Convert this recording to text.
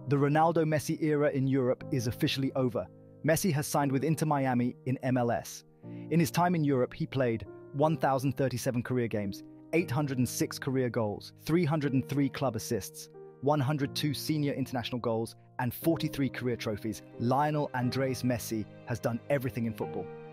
The Ronaldo-Messi era in Europe is officially over. Messi has signed with Inter Miami in MLS. In his time in Europe, he played 1,037 career games, 806 career goals, 303 club assists, 102 senior international goals, and 43 career trophies. Lionel Andres Messi has done everything in football.